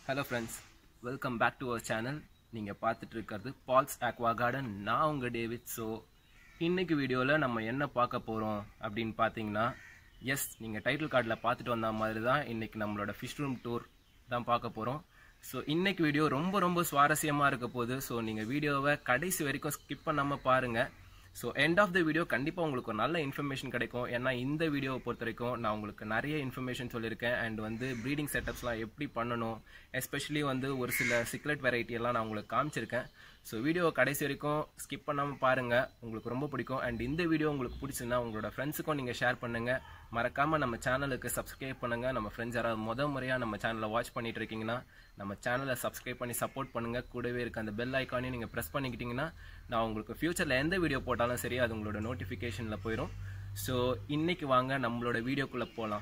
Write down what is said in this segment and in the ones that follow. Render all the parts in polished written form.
Hello friends, welcome back to our channel. நீங்கள் பார்த்துட்டு இருக்கிறது பால்ஸ் ஆக்வா கார்டன். நான் உங்கள் டேவிட். ஸோ இன்னைக்கு வீடியோவில் நம்ம என்ன பார்க்க போகிறோம் அப்படின்னு பார்த்தீங்கன்னா, எஸ் நீங்கள் டைட்டில் கார்டில் பார்த்துட்டு வந்த மாதிரி தான் இன்னைக்கு நம்மளோட ஃபிஷ் ரூம் டூர் தான் பார்க்க போகிறோம். ஸோ இன்னைக்கு வீடியோ ரொம்ப சுவாரஸ்யமாக இருக்க போகுது. ஸோ நீங்கள் வீடியோவை கடைசி வரைக்கும் ஸ்கிப் பண்ணாமல் பாருங்கள். So end of the video கண்டிப்பாக உங்களுக்கு ஒரு நல்ல இன்ஃபர்மேஷன் கிடைக்கும். ஏன்னா இந்த வீடியோவை பொறுத்த வரைக்கும் நான் உங்களுக்கு நிறைய இன்ஃபர்மேஷன் சொல்லியிருக்கேன். அண்ட் வந்து ப்ரீடிங் செட்டப்ஸ்லாம் எப்படி பண்ணணும், எஸ்பெஷலி வந்து ஒரு சில சிக்லெட் வெரைட்டியெல்லாம் நான் உங்களுக்கு காமிச்சிருக்கேன். ஸோ வீடியோவை கடைசி வரைக்கும் ஸ்கிப் பண்ணாமல் பாருங்கள், உங்களுக்கு ரொம்ப பிடிக்கும். அண்ட் இந்த வீடியோ உங்களுக்கு பிடிச்சிருந்தா உங்களோட ஃப்ரெண்ட்ஸுக்கும் நீங்கள் ஷேர் பண்ணுங்கள். மறக்காமல் நம்ம சேனலுக்கு சப்ஸ்கிரைப் பண்ணுங்கள். நம்ம ஃப்ரெண்ட்ஸ் யாராவது முறையாக நம்ம சேனலை வாட்ச் பண்ணிட்டு இருக்கீங்கன்னா நம்ம சேனலை சப்ஸ்கிரைப் பண்ணி சப்போர்ட் பண்ணுங்கள். கூடவே இருக்க அந்த பெல் ஐக்கானையும் நீங்கள் ப்ரெஸ் பண்ணிக்கிட்டிங்கன்னா நான் உங்களுக்கு ஃப்யூச்சரில் எந்த வீடியோ போட்டாலும் சரி அது உங்களோட நோட்டிஃபிகேஷனில் போயிடும். ஸோ இன்றைக்கி வாங்க நம்மளோட வீடியோக்குள்ளே போகலாம்.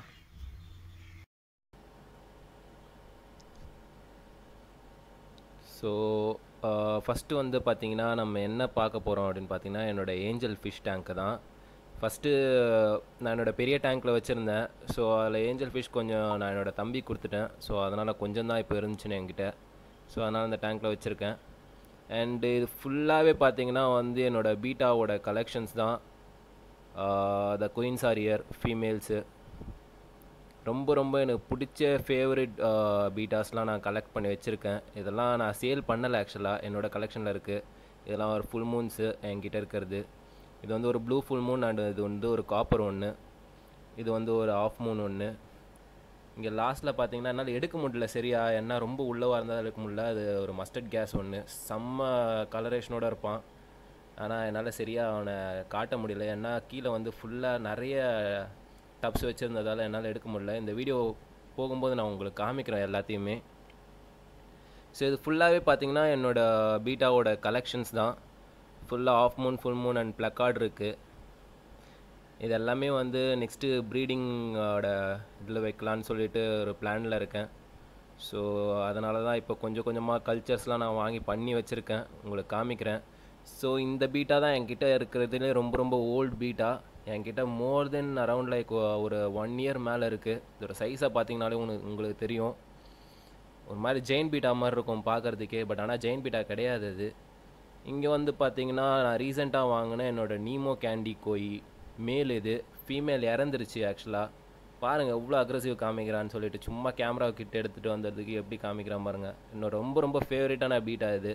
ஸோ ஃபஸ்ட்டு வந்து பார்த்திங்கன்னா நம்ம என்ன பார்க்க போகிறோம் அப்படின்னு பார்த்தீங்கன்னா என்னோடய ஏஞ்சல் ஃபிஷ் டேங்க்கு தான். ஃபஸ்ட்டு நான் என்னோடய பெரிய டேங்க்கில் வச்சுருந்தேன். ஸோ அதில் ஏஞ்சல் ஃபிஷ் கொஞ்சம் நான் என்னோடய தம்பி கொடுத்துட்டேன். ஸோ அதனால் கொஞ்சம் தான் இப்போ இருந்துச்சுன்னு என்கிட்ட. ஸோ அதனால் அந்த டேங்க்கில் வச்சுருக்கேன். அண்டு இது ஃபுல்லாகவே பார்த்தீங்கன்னா வந்து என்னோடய பீட்டாவோட கலெக்ஷன்ஸ் தான். The queens are year females ரொம்ப எனக்கு பிடிச்ச ஃபேவரட் பீட்டாஸ்லாம் நான் கலெக்ட் பண்ணி வச்சுருக்கேன். இதெல்லாம் நான் சேல் பண்ணலை, ஆக்சுவலாக என்னோடய கலெக்ஷனில் இருக்குது. இதெல்லாம் ஒரு ஃபுல் மூன்ஸு என்கிட்ட இருக்கிறது. இது வந்து ஒரு ப்ளூ ஃபுல் மூன் அண்டு இது வந்து ஒரு காப்பர் ஒன்று. இது வந்து ஒரு ஆஃப் மூன் ஒன்று. இங்கே லாஸ்ட்டில் பார்த்தீங்கன்னா என்னால் எடுக்க முடியல சரியா, என்ன ரொம்ப உள்ளவாக இருந்தால் எடுக்க முடியல. அது ஒரு மஸ்டர்ட் கேஸ் ஒன்று, செம்ம கலரேஷனோடு இருப்பான். ஆனால் என்னால் சரியாக அவனை காட்ட முடியல, ஏன்னா கீழே வந்து ஃபுல்லாக நிறைய டப்ஸ் வச்சுருந்ததால் என்னால் எடுக்க முடியல. இந்த வீடியோ போகும்போது நான் உங்களுக்கு காமிக்கிறேன் எல்லாத்தையுமே. ஸோ இது ஃபுல்லாகவே பார்த்தீங்கன்னா என்னோடய பீட்டாவோட கலெக்ஷன்ஸ் தான். ஃபுல்லாக half moon, full moon and plakat இருக்குது. இது எல்லாமே வந்து நெக்ஸ்ட்டு ப்ரீடிங்கோட இதில் வைக்கலான்னு சொல்லிட்டு ஒரு பிளானில் இருக்கேன். ஸோ அதனால தான் இப்போ கொஞ்சமாக கல்ச்சர்ஸ்லாம் நான் வாங்கி பண்ணி வச்சுருக்கேன், உங்களுக்கு காமிக்கிறேன். ஸோ இந்த பீட்டா தான் என்கிட்ட இருக்கிறதுலே ரொம்ப ஓல்டு பீட்டா. என்கிட்ட மோர் தென் அரவுண்ட் லைக் ஒரு 1 இயர் மேலே இருக்குது. இதோட சைஸை பார்த்தீங்கனாலே உங்களுக்கு தெரியும், ஒரு மாதிரி ஜெயின் பீட்டா மாதிரி இருக்கும் பார்க்குறதுக்கே. பட் ஆனால் ஜெயின் பீட்டா கிடையாது அது. இங்கே வந்து பார்த்தீங்கன்னா நான் ரீசெண்டாக வாங்கினேன் என்னோடய நீமோ கேண்டி கோயி மேல். இது ஃபீமேல் இறந்துருச்சு ஆக்சுவலாக. பாருங்கள் எவ்வளோ அக்ரெசிவ் காமிக்கிறான்னு சொல்லிட்டு, சும்மா கேமரா கிட்ட எடுத்துகிட்டு வந்ததுக்கு எப்படி காமிக்கிறான் பாருங்கள். என்னோட ரொம்ப ஃபேவரட்டான பீட்டா இது.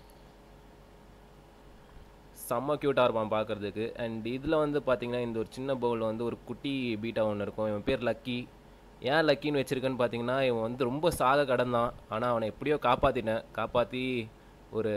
செம்ம க்யூட்டாக இருப்பான் பார்க்குறதுக்கு. அண்ட் இதில் வந்து பார்த்திங்கன்னா இந்த ஒரு சின்ன பவுலில் வந்து ஒரு குட்டி பீட்டா ஒன்று இருக்கும். இவன் பேர் லக்கி. ஏன் லக்கின்னு வச்சுருக்கேன்னு பார்த்தீங்கன்னா இவன் வந்து ரொம்ப சாக கடந்தான். ஆனால் அவனை எப்படியோ காப்பாற்றி ஒரு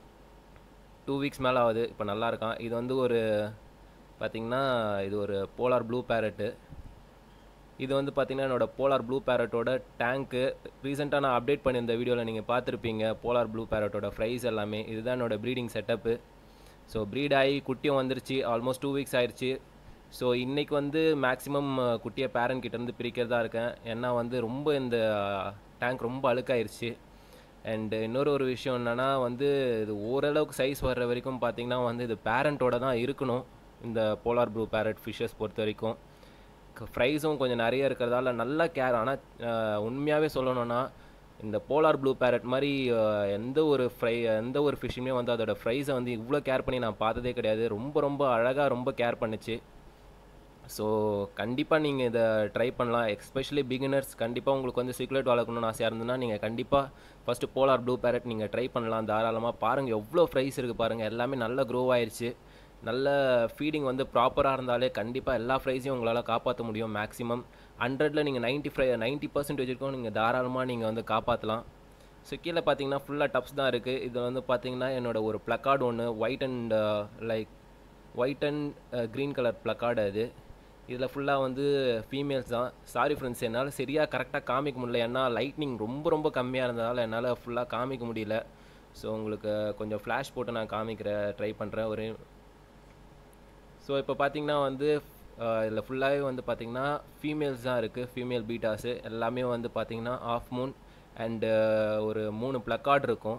2 வீக்ஸ் மேலே ஆகுது. இப்போ நல்லா இருக்கான். இது வந்து ஒரு பார்த்திங்கன்னா இது ஒரு போலார் ப்ளூ பேரட்டு. இது வந்து பார்த்திங்கன்னா என்னோடய போலார் ப்ளூ பேரட்டோட டேங்க்கு. ரீசெண்டாக நான் அப்டேட் பண்ணியிருந்த வீடியோவில் நீங்கள் பார்த்துருப்பீங்க போலார் ப்ளூ பேரட்டோட ஃப்ரைஸ் எல்லாமே. இதுதான் என்னோடய ப்ரீடிங் செட்டப்பு. ஸோ ப்ரீட் ஆகி குட்டியும் வந்துருச்சு. ஆல்மோஸ்ட் 2 வீக்ஸ் ஆயிடுச்சு. ஸோ இன்றைக்கி வந்து மேக்ஸிமம் குட்டியை பேரண்ட் கிட்டேருந்து பிரிக்கிறதா இருக்கேன். ஏன்னா வந்து ரொம்ப இந்த டேங்க் ரொம்ப அழுக்காயிருச்சு. அண்டு இன்னொரு விஷயம் என்னென்னா வந்து இது ஓரளவுக்கு சைஸ் வர்ற வரைக்கும் பார்த்திங்கன்னா வந்து இது பேரண்ட்டோட தான் இருக்கணும். இந்த போலார் ப்ளூ பேரட் ஃபிஷ்ஷஸ் பொறுத்த வரைக்கும் ஃப்ரைஸும் கொஞ்சம் நிறைய இருக்கிறதால நல்லா கேர். ஆனால் உண்மையாகவே சொல்லணும்னா இந்த போலார் ப்ளூ பேரட் மாதிரி எந்த ஒரு ஃபிஷ்ஷுமே வந்து அதோட ஃப்ரைஸை வந்து இவ்வளோ கேர் பண்ணி நான் பார்த்ததே கிடையாது. ரொம்ப அழகாக ரொம்ப கேர் பண்ணிச்சு. ஸோ கண்டிப்பாக நீங்கள் இதை ட்ரை பண்ணலாம். எஸ்பெஷலி பிகினர்ஸ் கண்டிப்பாக உங்களுக்கு வந்து சிக்லெட் வளர்க்கணும்னு ஆசையாக இருந்ததுன்னா நீங்கள் கண்டிப்பாக ஃபஸ்ட்டு போலார் ப்ளூ பேரட் நீங்கள் ட்ரை பண்ணலாம் தாராளமாக. பாருங்கள் எவ்வளோ ஃப்ரைஸ் இருக்குது பாருங்கள். எல்லாமே நல்லா க்ரோ ஆயிடுச்சு. நல்ல ஃபீடிங் வந்து ப்ராப்பராக இருந்தாலே கண்டிப்பாக எல்லா ஃப்ரைஸையும் உங்களால் காப்பாற்ற முடியும். மேக்ஸிமம் 100ல் நீங்கள் 90% இருக்கும் நீங்கள் தாராளமாக நீங்கள் வந்து காப்பாற்றலாம். ஸோ கீழே பார்த்தீங்கன்னா ஃபுல்லாக டப்ஸ் தான் இருக்குது. இது வந்து பார்த்தீங்கன்னா என்னோடய ஒரு ப்ளக்கார்டு ஒன்று white and green colour plakat. அது இதில் ஃபுல்லாக வந்து ஃபீமேல்ஸ் தான். சாரி ஃப்ரெண்ட்ஸ், என்னால் சரியாக கரெக்டாக காமிக்க முடியல, ஏன்னா லைட்னிங் ரொம்ப கம்மியாக இருந்ததால் என்னால் ஃபுல்லாக காமிக்க முடியல. ஸோ உங்களுக்கு கொஞ்சம் ஃப்ளாஷ் போட்டு நான் ட்ரை பண்ணுறேன். ஸோ இப்போ பார்த்திங்கன்னா வந்து இதில் ஃபுல்லாகவே வந்து பார்த்திங்கன்னா ஃபீமேல்ஸ் தான் இருக்குது. ஃபீமேல் பீட்டாஸு எல்லாமே வந்து பார்த்திங்கன்னா ஆஃப் மூன் அண்டு ஒரு 3 ப்ளக்கார்டு இருக்கும்.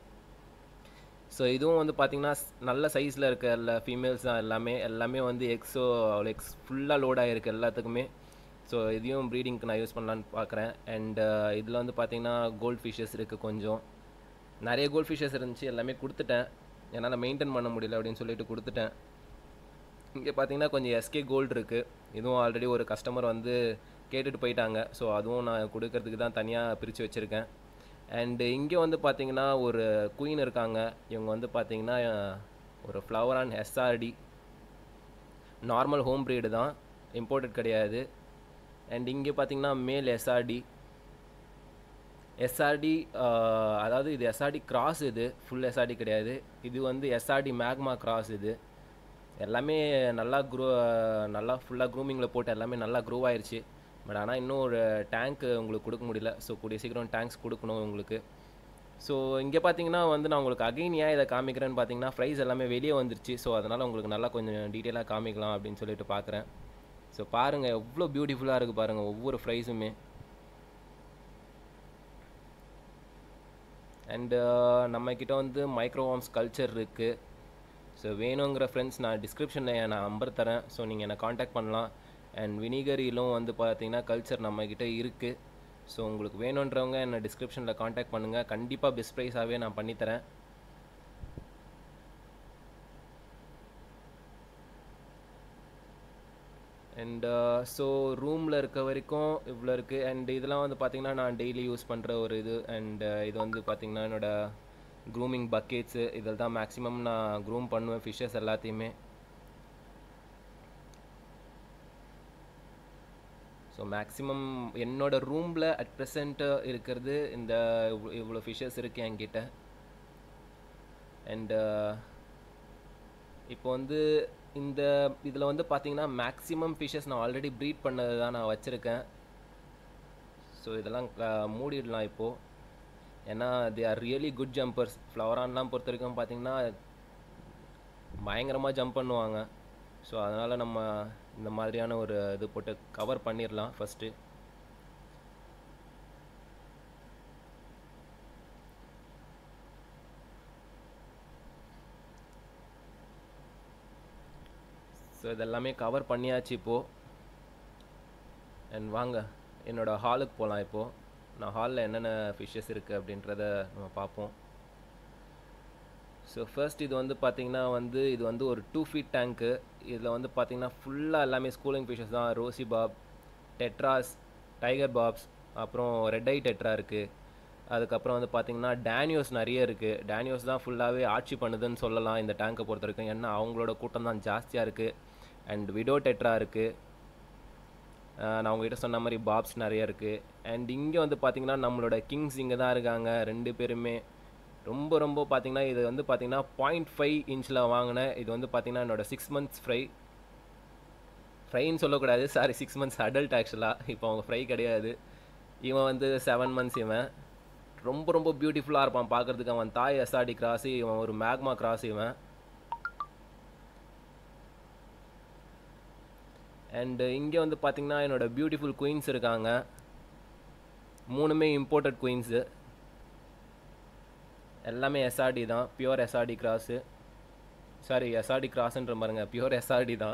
ஸோ இதுவும் வந்து பார்த்திங்கன்னா நல்ல சைஸில் இருக்க ஃபீமேல்ஸ் தான் எல்லாமே வந்து எக்ஸ் ஃபுல்லாக லோட் ஆகிருக்கு எல்லாத்துக்குமே. ஸோ இதையும் ப்ரீடிங்க்கு நான் யூஸ் பண்ணலான்னு பார்க்குறேன். அண்ட் இதில் வந்து பார்த்தீங்கன்னா கோல்ட் ஃபிஷ்ஷஸ் இருக்குது. கொஞ்சம் நிறைய கோல்ட் ஃபிஷ்ஷஸ் இருந்துச்சு, எல்லாமே கொடுத்துட்டேன். என்னால் மெயின்டைன் பண்ண முடியல அப்படின்னு சொல்லிட்டு கொடுத்துட்டேன். இங்கே பார்த்தீங்கன்னா கொஞ்சம் எஸ்கே கோல்டு இருக்குது. இதுவும் ஆல்ரெடி ஒரு கஸ்டமர் வந்து கேட்டுட்டு போயிட்டாங்க. ஸோ அதுவும் நான் கொடுக்கறதுக்கு தான் தனியாக பிரித்து வச்சுருக்கேன். அண்டு இங்கே வந்து பார்த்தீங்கன்னா ஒரு குயின் இருக்காங்க. இவங்க வந்து பார்த்தீங்கன்னா ஒரு flower and SRT normal home breed தான், இம்போர்ட்டட் கிடையாது. அண்ட் இங்கே பார்த்தீங்கன்னா மேல் எஸ்ஆர்டி அதாவது இது எஸ்ஆர்டி கிராஸ், இது ஃபுல் எஸ்ஆர்டி கிடையாது. இது வந்து எஸ்ஆர்டி மேக்மா கிராஸ். இது எல்லாமே நல்லா ஃபுல்லாக க்ரூமிங்கில் போட்டு எல்லாமே நல்லா க்ரூ ஆயிடுச்சு. பட் ஆனால் இன்னும் ஒரு டேங்க் உங்களுக்கு கொடுக்க முடியல. ஸோ கூடிய சீக்கிரம் டேங்க்ஸ் கொடுக்கணும் உங்களுக்கு. ஸோ இங்கே பார்த்தீங்கன்னா வந்து நான் உங்களுக்கு அகைன் ஏன் இதை காமிக்கிறேன்னு பார்த்தீங்கன்னா ப்ரைஸ் எல்லாமே வெளியே வந்துருச்சு. ஸோ அதனால் உங்களுக்கு நல்லா கொஞ்சம் டீட்டெயிலாக காமிக்கலாம் அப்படின்னு சொல்லிட்டு பார்க்குறேன். ஸோ பாருங்கள் எவ்வளோ பியூட்டிஃபுல்லாக இருக்குது பாருங்கள் ஒவ்வொரு ப்ரைஸுமே. அண்டு நம்மக்கிட்ட வந்து மைக்ரோவார்ம்ஸ் கல்ச்சர் இருக்குது. ஸோ வேணுங்கிற ஃப்ரெண்ட்ஸ் நான் டிஸ்கிரிப்ஷனில் நான் நம்பர் தரேன். ஸோ நீங்கள் என்னை காண்டாக்ட் பண்ணலாம். அண்ட் வினிகரிலும் வந்து பார்த்தீங்கன்னா கல்ச்சர் நம்மக்கிட்ட இருக்குது. ஸோ உங்களுக்கு வேணுன்றவங்க என்னை டிஸ்கிரிப்ஷனில் காண்டாக்ட் பண்ணுங்கள். கண்டிப்பாக பெஸ்ட் ப்ரைஸாகவே நான் பண்ணித்தரேன். அண்ட் ஸோ ரூமில் இருக்க வரைக்கும் இவ்வளோ இருக்குது. அண்ட் இதெல்லாம் வந்து பார்த்திங்கன்னா நான் டெய்லி யூஸ் பண்ணுற ஒரு இது. அண்ட் இது வந்து பார்த்திங்கன்னா என்னோடய க்ரூமிங் பக்கெட்ஸு, இதில் தான் மேக்ஸிமம் நான் க்ரூம் பண்ணுவேன் ஃபிஷ்ஷஸ் எல்லாத்தையுமே. ஸோ மேக்ஸிமம் என்னோடய ரூமில் அட் ப்ரெசென்ட்டு இருக்கிறது இந்த இவ்வளோ ஃபிஷ்ஷஸ் இருக்குது என்கிட்ட. அண்டு இப்போ வந்து இந்த இதில் வந்து பார்த்தீங்கன்னா மேக்ஸிமம் ஃபிஷ்ஷஸ் நான் ஆல்ரெடி ப்ரீட் பண்ணது தான் நான் வச்சுருக்கேன். ஸோ இதெல்லாம் மூடிடலாம் இப்போது. ஏன்னா they are really good jumpers. ஃப்ளவரான்லாம் பொறுத்த வரைக்கும் பார்த்தீங்கன்னா பயங்கரமாக ஜம்ப் பண்ணுவாங்க. ஸோ அதனால் நம்ம இந்த மாதிரியான ஒரு இது போட்டு கவர் பண்ணிடலாம் ஃபஸ்ட்டு. ஸோ இதெல்லாமே கவர் பண்ணியாச்சு இப்போது. அண்ட் வாங்க என்னோடய ஹாலுக்கு போகலாம் இப்போது. நான் ஹாலில் என்னென்ன ஃபிஷ்ஷஸ் இருக்குது அப்படின்றத நம்ம பார்ப்போம். ஸோ ஃபர்ஸ்ட் இது வந்து பார்த்திங்கன்னா வந்து இது வந்து ஒரு 2 feet டேங்க்கு. இதில் வந்து பார்த்திங்கன்னா ஃபுல்லாக எல்லாமே ஸ்கூலிங் ஃபிஷ்ஷஸ் தான். ரோசி பாப், டெட்ராஸ், டைகர் பாப்ஸ், அப்புறம் ரெட் ஐ டெட்ரா இருக்குது. அதுக்கப்புறம் வந்து பார்த்திங்கன்னா டேனியோஸ் நிறைய இருக்குது. டேனியோஸ் தான் ஃபுல்லாகவே ஆட்சி பண்ணுதுன்னு சொல்லலாம் இந்த டேங்கை பொறுத்த வரைக்கும். ஏன்னா அவங்களோட கூட்டம் தான் ஜாஸ்தியாக இருக்குது. அண்ட் விடோ டெட்ரா இருக்குது. நான் உங்ககிட்ட சொன்ன மாதிரி பாப்ஸ் நிறைய இருக்குது. அண்ட் இங்கே வந்து பார்த்திங்கன்னா நம்மளோட கிங்ஸ் இங்கே தான் இருக்காங்க 2 பேருமே. ரொம்ப பார்த்திங்கன்னா இது வந்து பார்த்திங்கன்னா 0.5 inch வாங்கினேன். இது வந்து பார்த்திங்கன்னா என்னோடய 6 months ஃப்ரைன்னு சொல்லக்கூடாது, சாரி 6 months அடல்ட் ஆக்சுவலாக. இப்போ அவங்க ஃப்ரை கிடையாது. இவன் வந்து 7 months. இவன் ரொம்ப பியூட்டிஃபுல்லாக இருப்பான் பார்க்குறதுக்கு. அவன் தாய் எஸ்ஆர்டி கிராஸு, இவன் ஒரு மேக்மா கிராஸ் இவன். அண்டு இங்கே வந்து பார்த்திங்கன்னா என்னோடய பியூட்டிஃபுல் குயின்ஸ் இருக்காங்க. 3மே இம்போர்ட்டட் குயின்ஸு. எல்லாமே எஸ்ஆர்டி தான், pure SRT cross. Sorry SRT கிராஸ்ன்ற பாருங்க, பியூர் எஸ்ஆர்டி தான்.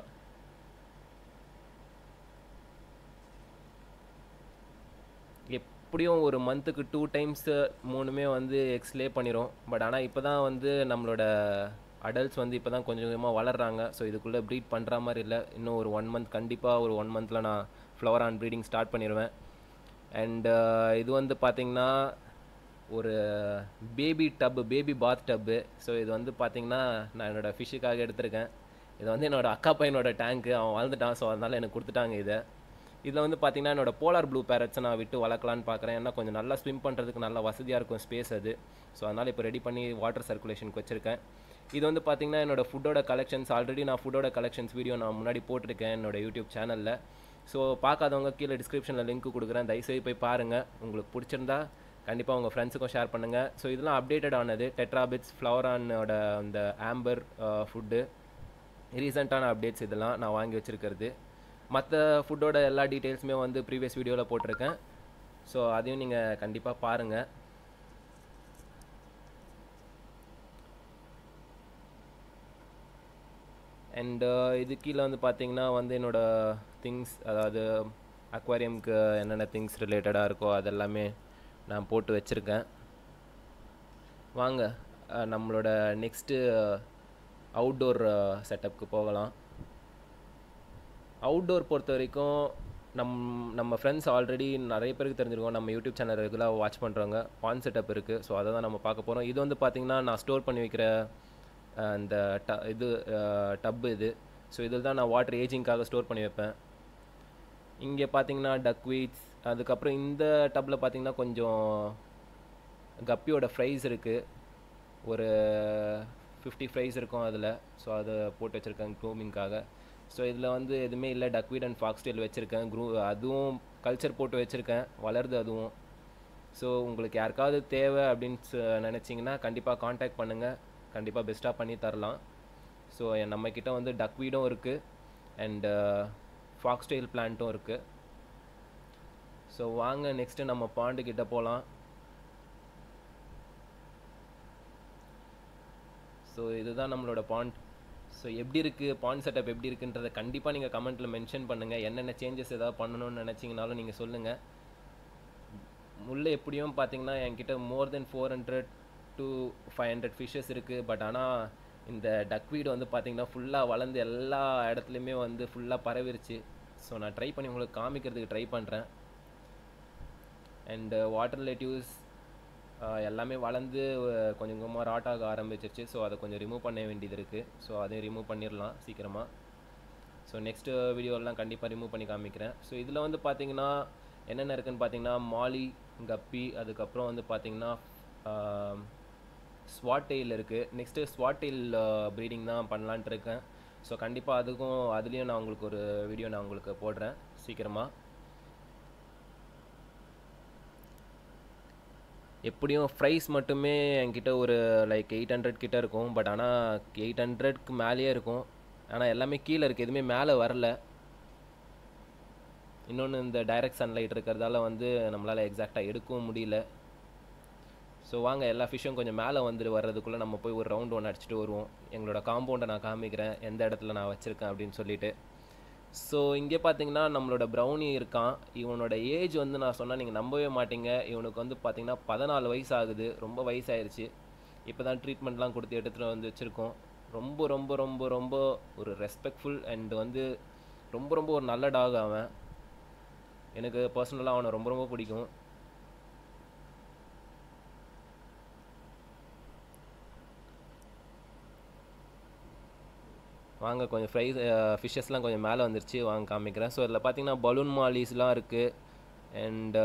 எப்படியும் ஒரு மந்த்துக்கு 2 times 3மே வந்து எக்ஸ்லே பண்ணிடும். பட் ஆனால் இப்போ தான் வந்து நம்மளோட அடல்ட்ஸ் வந்து இப்போ தான் கொஞ்சம் கொஞ்சமாக வளர்கிறாங்க. ஸோ இதுக்குள்ளே ப்ரீட் பண்ணுற மாதிரி இல்லை. இன்னும் ஒரு 1 month, கண்டிப்பாக ஒரு 1 monthல நான் ஃப்ளவர் ஆன் ப்ரீடிங் ஸ்டார்ட் பண்ணிடுவேன். அண்டு இது வந்து பார்த்திங்கன்னா ஒரு பேபி பாத் டப்பு. ஸோ இது வந்து பார்த்திங்கன்னா நான் என்னோடய ஃபிஷ்ஷுக்காக எடுத்திருக்கேன். இது வந்து என்னோடய அக்கா பையனோட டேங்க்கு, அவன் வளர்ந்துட்டான். ஸோ அதனால் எனக்கு கொடுத்துட்டாங்க இதை. இதில் வந்து பார்த்திங்கன்னா என்னோடய போலார் ப்ளூ பேரட்ஸை நான் விட்டு வளர்க்கலான்னு பார்க்குறேன். ஏன்னா கொஞ்சம் நல்லா ஸ்விம் பண்ணுறதுக்கு நல்லா வசதியாக இருக்கும் ஸ்பேஸ் அது. ஸோ அதனால் இப்போ ரெடி பண்ணி வாட்டர் சர்க்குலேஷனுக்கு வச்சுருக்கேன். இது வந்து பார்த்திங்கன்னா என்னோடய ஃபுட்டோட கலெக்ஷன்ஸ். ஆல்ரெடி நான் ஃபுட்டோட கலெக்ஷன்ஸ் வீடியோ நான் முன்னாடி போட்டிருக்கேன் என்னோடய யூடியூப் சேனலில். ஸோ பார்க்காதவங்க கீழே டிஸ்கிரிப்ஷனில் லிங்க் கொடுக்குறேன், தயவுசெய்து போய் பாருங்கள். உங்களுக்கு பிடிச்சிருந்தா கண்டிப்பாக உங்கள் ஃப்ரெண்ட்ஸுக்கும் ஷேர் பண்ணுங்கள். ஸோ இதெல்லாம் அப்டேட்டட் ஆனது. டெட்ராபிட்ஸ், ஃப்ளவரானோட அந்த ஆம்பர் ஃபுட்டு, ரீசெண்டான அப்டேட்ஸ் இதெல்லாம் நான் வாங்கி வச்சுருக்கிறது. மற்ற ஃபுட்டோட எல்லா டீட்டெயில்ஸுமே வந்து ப்ரீவியஸ் வீடியோவில் போட்டிருக்கேன். ஸோ அதையும் நீங்கள் கண்டிப்பாக பாருங்கள். அண்டு இது கீழே வந்து பார்த்திங்கன்னா வந்து என்னோடய திங்ஸ், அதாவது அக்வாரியம்க்கு என்னென்ன திங்ஸ் ரிலேட்டடாக இருக்கோ அதெல்லாமே நான் போட்டு வச்சுருக்கேன். வாங்க நம்மளோட நெக்ஸ்ட்டு அவுட்டோர் செட்டப்புக்கு போகலாம். அவுட்டோர் பொறுத்த வரைக்கும் நம்ம ஃப்ரெண்ட்ஸ் ஆல்ரெடி நிறைய பேருக்கு தெரிஞ்சிருக்கோம். நம்ம யூடியூப் சேனல் ரெகுலராக வாட்ச் பண்ணுறவங்க பாண்ட் செட்டப் இருக்குது. ஸோ அதை தான் நம்ம பார்க்க போகிறோம். இது வந்து பார்த்திங்கன்னா நான் ஸ்டோர் பண்ணி வைக்கிற இந்த டப்பு இது. ஸோ இதில் தான் நான் வாட்டர் ஏஜிங்காக ஸ்டோர் பண்ணி வைப்பேன். இங்கே பார்த்தீங்கன்னா டக்வீட்ஸ், அதுக்கப்புறம் இந்த டப்பில் பார்த்தீங்கன்னா கொஞ்சம் கப்பியோட ஃப்ரைஸ் இருக்குது. ஒரு 50 ஃப்ரைஸ் இருக்கும் அதில். ஸோ அதை போட்டு வச்சுருக்கேன் க்ரூமிங்காக. ஸோ இதில் வந்து எதுவுமே இல்லை, டக்வீட் அண்ட் ஃபாக்ஸ்டெயில் வச்சுருக்கேன். அதுவும் கல்ச்சர் போட்டு வச்சுருக்கேன், வளருது அதுவும். ஸோ உங்களுக்கு யாருக்காவது தேவை அப்படின்னு நினச்சிங்கன்னா கண்டிப்பாக காண்டாக்ட் பண்ணுங்கள், கண்டிப்பாக பெஸ்ட்டாக பண்ணி தரலாம். ஸோ நம்மக்கிட்ட வந்து டக்வீடும் இருக்குது அண்டு ஃபாக்ஸ்டெயில் பிளான்ட்டும் இருக்குது. ஸோ வாங்க நெக்ஸ்ட்டு நம்ம பாண்டுக்கிட்ட போகலாம். ஸோ இதுதான் நம்மளோட பாண்ட். ஸோ எப்படி இருக்குது பாண்ட் செட்டப் எப்படி இருக்குன்றதை கண்டிப்பாக நீங்கள் கமெண்ட்டில் மென்ஷன் பண்ணுங்கள். என்னென்ன சேஞ்சஸ் எதாவது பண்ணணும்னு நினச்சிங்கனாலும் நீங்கள் சொல்லுங்கள். உள்ளே எப்படியும் பார்த்தீங்கன்னா என்கிட்ட மோர் தென் 400 to 500 ஃபிஷ்ஷஸ் இருக்குது. பட் ஆனால் இந்த டக்வீடு வந்து பார்த்திங்கன்னா ஃபுல்லாக வளர்ந்து எல்லா இடத்துலையுமே வந்து ஃபுல்லாக பரவிருச்சு. ஸோ நான் ட்ரை பண்ணி உங்களுக்கு காமிக்கிறதுக்கு ட்ரை பண்ணுறேன். அண்டு வாட்டர் ரிலேட்டிவ்ஸ் எல்லாமே வளர்ந்து கொஞ்சம் கொஞ்சமாக ராட் ஆக ஆரம்பிச்சிருச்சு. ஸோ அதை கொஞ்சம் ரிமூவ் பண்ண வேண்டியது இருக்குது. ஸோ அதையும் ரிமூவ் பண்ணிடலாம் சீக்கிரமாக. ஸோ நெக்ஸ்ட்டு வீடியோலாம் கண்டிப்பாக ரிமூவ் பண்ணி காமிக்கிறேன். ஸோ இதில் வந்து பார்த்திங்கன்னா என்னென்ன இருக்குதுன்னு பார்த்தீங்கன்னா மாலி, கப்பி, அதுக்கப்புறம் வந்து பார்த்திங்கன்னா ஸ்வாட் டெயில் இருக்குது. நெக்ஸ்ட்டு ஸ்வாட் டெயில் ப்ரீடிங் தான் பண்ணலான்ட்டு இருக்கேன். ஸோ கண்டிப்பாக அதுலேயும் நான் உங்களுக்கு ஒரு வீடியோ நான் உங்களுக்கு போடுறேன் சீக்கிரமாக. எப்படியும் ப்ரைஸ் மட்டுமே என்கிட்ட ஒரு லைக் 800 கிட்ட இருக்கும். பட் ஆனால் 800க்கு மேலேயே இருக்கும். ஆனால் எல்லாமே கீழே இருக்குது, எதுவுமே மேலே வரல. இன்னொன்று இந்த டைரக்ட் சன்லைட் இருக்கிறதால வந்து நம்மளால் எக்ஸாக்டாக எடுக்கவும் முடியல. ஸோ வாங்க எல்லா ஃபிஷ்ஷும் கொஞ்சம் மேலே வந்துட்டு வர்றதுக்குள்ளே நம்ம போய் ஒரு ரவுண்ட் ஒன்று அடிச்சுட்டு வருவோம். எங்களோட காம்பவுண்டை நான் காமிக்கிறேன் எந்த இடத்துல நான் வச்சுருக்கேன் அப்படின்னு சொல்லிட்டு. ஸோ இங்கே பார்த்தீங்கன்னா நம்மளோட ப்ரௌனி இருக்கான். இவனோட ஏஜ் வந்து நான் சொன்னால் நீங்கள் நம்பவே மாட்டீங்க. இவனுக்கு வந்து பார்த்தீங்கன்னா 14 வயசு ஆகுது, ரொம்ப வயசாயிருச்சு. இப்போ தான் ட்ரீட்மெண்ட்லாம் கொடுத்து எடுத்துகிட்டு வந்து வச்சுருக்கோம். ரொம்ப ரொம்ப ரொம்ப ரொம்ப ஒரு ரெஸ்பெக்ட்ஃபுல் அண்ட் வந்து ரொம்ப ரொம்ப ஒரு நல்ல டாக் அவன். எனக்கு பர்சனலாக அவனை ரொம்ப ரொம்ப பிடிக்கும். வாங்க கொஞ்சம் ஃபிஷ்ஷஸ்லாம் கொஞ்சம் மேலே வந்துருச்சு, வாங்க காமிக்கிறேன். ஸோ இதில் பார்த்தீங்கன்னா பலூன் மாலிஸ்லாம் இருக்குது அண்டு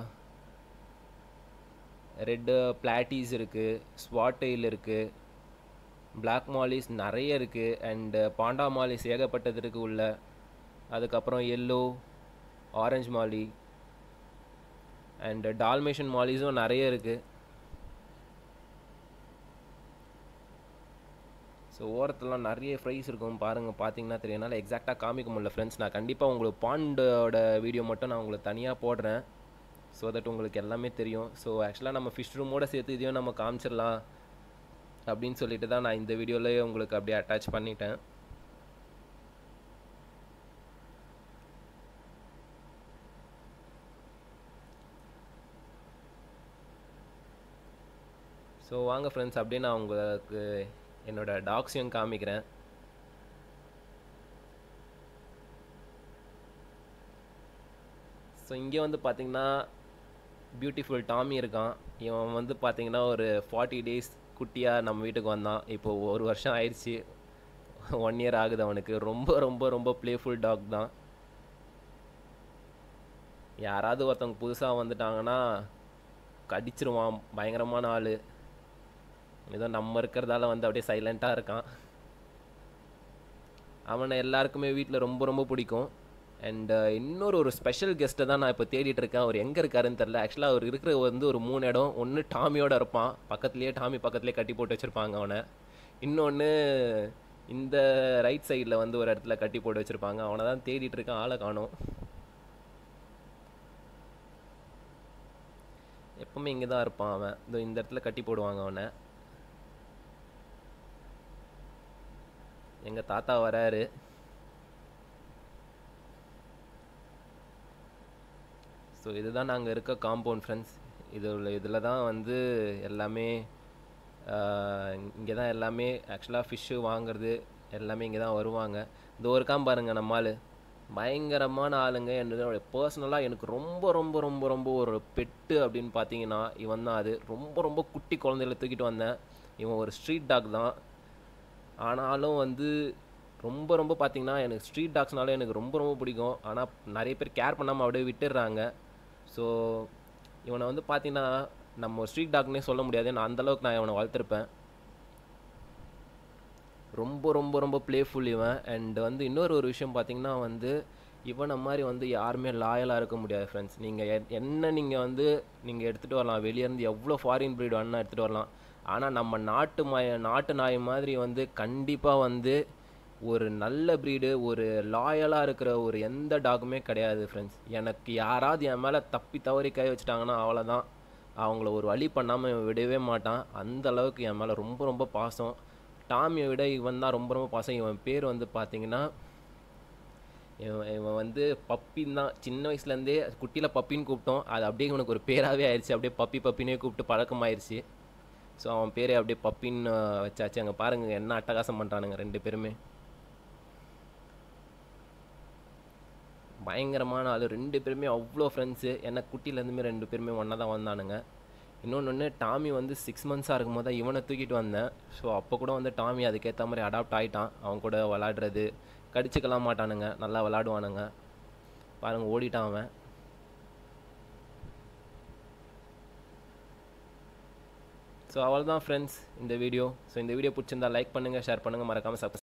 ரெட்டு பிளாட்டீஸ் இருக்குது, ஸ்வாட் டெயில் இருக்குது, பிளாக் மாலிஸ் நிறைய இருக்குது அண்டு பாண்டா மாலிஸ் ஏகப்பட்டது இருக்குது உள்ள. அதுக்கப்புறம் yellow, orange molly and dalmatian மாலிஸும் நிறைய இருக்குது. ஸோ ஓரத்துலாம் நிறைய ஃப்ரைஸ் இருக்கும் பாருங்கள், பார்த்தீங்கன்னா தெரியும். என்னால் எக்ஸாக்டாக காமிக்க முடியல ஃப்ரெண்ட்ஸ். நான் கண்டிப்பாக உங்களுக்கு பாண்டோட வீடியோ மட்டும் நான் உங்களுக்கு தனியாக போடுறேன். ஸோ தட் உங்களுக்கு எல்லாமே தெரியும். ஸோ ஆக்சுவலாக நம்ம ஃபிஷ் ரூமோடு சேர்த்து இதையும் நம்ம காமிச்சிடலாம் அப்படின்னு சொல்லிட்டு தான் நான் இந்த வீடியோலேயே உங்களுக்கு அப்படியே அட்டாச் பண்ணிட்டேன். ஸோ வாங்க ஃப்ரெண்ட்ஸ், அப்படியே நான் உங்களுக்கு என்னோடய டாக்ஸையும் காமிக்கிறேன். ஸோ இங்கே வந்து பார்த்திங்கன்னா பியூட்டிஃபுல் டாமி இருக்கான். இவன் வந்து பார்த்திங்கன்னா ஒரு 40 days குட்டியாக நம்ம வீட்டுக்கு வந்தான். இப்போது 1 வருஷம் ஆயிடுச்சு, 1 year ஆகுது அவனுக்கு. ரொம்ப ரொம்ப ரொம்ப ப்ளேஃபுல் டாக் தான். யாராவது ஒருத்தவங்க புதுசாக வந்துட்டாங்கன்னா கடிச்சிருவான், பயங்கரமான ஆள். ஏதோ நம்ம இருக்கிறதால வந்து அப்படியே சைலண்ட்டாக இருக்கான். அவனை எல்லாருக்குமே வீட்டில் ரொம்ப ரொம்ப பிடிக்கும். அண்டு இன்னொரு ஒரு ஸ்பெஷல் கெஸ்ட்டை தான் நான் இப்போ தேடிட்டு இருக்கேன். அவர் எங்கே இருக்காருன்னு தெரில. ஆக்சுவலாக அவர் இருக்கிற வந்து ஒரு 3 இடம். ஒன்று டாமியோடு இருப்பான், டாமி பக்கத்துலேயே கட்டி போட்டு வச்சுருப்பாங்க அவனை. இன்னொன்று இந்த ரைட் சைடில் வந்து ஒரு இடத்துல கட்டி போட்டு வச்சுருப்பாங்க. அவனை தான் தேடிட்டு இருக்கேன், ஆளை காணோம். எப்பவுமே இங்கே தான் இருப்பான் அவன். இந்த இடத்துல கட்டி போடுவாங்க அவனை. எங்கள் தாத்தா வராரு. ஸோ இதுதான் நாங்கள் இருக்க காம்பவுண்ட் ஃப்ரெண்ட்ஸ். இதில் தான் வந்து எல்லாமே, இங்கே தான் எல்லாமே ஆக்சுவலாக ஃபிஷ்ஷு வாங்குறது எல்லாமே இங்கே தான் வருவாங்க. இதோ இருக்கான் பாருங்கள் நம்ம ஆள், பயங்கரமான ஆளுங்க. என்னோட பர்சனலாக எனக்கு ரொம்ப ரொம்ப ரொம்ப ரொம்ப ஒரு பெட்டு அப்படின்னு பார்த்தீங்கன்னா இவன் தான். அது ரொம்ப ரொம்ப குட்டி குழந்தையில தூக்கிட்டு வந்தேன். இவன் ஒரு ஸ்ட்ரீட் டாக் தான். ஆனாலும் வந்து ரொம்ப ரொம்ப பார்த்தீங்கன்னா எனக்கு ஸ்ட்ரீட் டாக்ஸ்னால எனக்கு ரொம்ப ரொம்ப பிடிக்கும். ஆனால் நிறைய பேர் கேர் பண்ணாமல் அப்படியே விட்டுடுறாங்க. ஸோ இவனை வந்து பார்த்தீங்கன்னா நம்ம ஸ்ட்ரீட் டாக்னே சொல்ல முடியாது. நான் அந்தளவுக்கு நான் இவனை வளர்த்துருப்பேன். ரொம்ப ரொம்ப ரொம்ப ப்ளேஃபுல் இவன். அண்ட் வந்து இன்னொரு ஒரு விஷயம் பார்த்தீங்கன்னா வந்து இவனை மாதிரி வந்து யாருமே லாயலாக இருக்க முடியாது ஃப்ரெண்ட்ஸ். நீங்கள் என்ன நீங்கள் வந்து நீங்கள் எடுத்துகிட்டு வரலாம், வெளியேருந்து எவ்வளோ ஃபாரின் ப்ரீட் வேணால் எடுத்துகிட்டு வரலாம். ஆனால் நம்ம நாட்டு நாய் மாதிரி வந்து கண்டிப்பாக வந்து ஒரு நல்ல ப்ரீடு, ஒரு லாயலாக இருக்கிற ஒரு எந்த டாகுமே கிடையாது ஃப்ரெண்ட்ஸ். எனக்கு யாராவது என் மேலே தப்பி தவறி கை வச்சுட்டாங்கன்னா அவ்வளோதான், அவங்கள ஒரு வழி பண்ணாமல் விடவே மாட்டான். அந்த அளவுக்கு என் மேலே ரொம்ப ரொம்ப பாசம். டாமியை விட இவன் தான் ரொம்ப ரொம்ப பாசம். இவன் பேர் வந்து பார்த்தீங்கன்னா இவன் வந்து பப்பின்னு தான். சின்ன வயசுலேருந்தே குட்டியில் பப்பின்னு கூப்பிட்டோம். அது அப்படியே இவனுக்கு ஒரு பேராகவே ஆயிடுச்சு. அப்படியே பப்பினே கூப்பிட்டு பழக்கமாயிருச்சு. ஸோ அவன் பேரே அப்படியே பப்பின்னு வச்சாச்சு. அங்கே பாருங்கள் என்ன அட்டகாசம் பண்ணுறானுங்க ரெண்டு பேருமே. பயங்கரமான ஆள் ரெண்டு பேருமே, அவ்வளோ ஃப்ரெண்ட்ஸு. ஏன்னா குட்டியிலேருந்துமே ரெண்டு பேருமே ஒன்றா தான் வந்தானுங்க. இன்னொன்று டாமி வந்து 6 மந்த்ஸாக இருக்கும் போது தான் இவனை தூக்கிட்டு வந்தேன். ஸோ அப்போ கூட வந்து டாமி அதுக்கேற்ற மாதிரி அடாப்ட் ஆகிட்டான். அவன் கூட விளாடுறது, கடிச்சிக்கலாம் மாட்டானுங்க, நல்லா விளாடுவானுங்க. பாருங்கள் ஓடிட்டான் அவன். ஸோ அவ்வளோதான் ஃப்ரெண்ட்ஸ் இந்த வீடியோ. ஸோ இந்த வீடியோ பிடிச்சிருந்தா லைக் பண்ணுங்கள், ஷேர் பண்ணுங்கள், மறக்காமல்